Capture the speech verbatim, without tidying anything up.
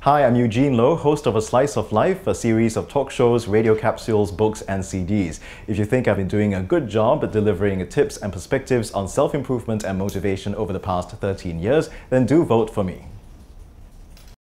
Hi, I'm Eugene Loh, host of A Slice of Life, a series of talk shows, radio capsules, books and C Ds. If you think I've been doing a good job at delivering tips and perspectives on self-improvement and motivation over the past thirteen years, then do vote for me.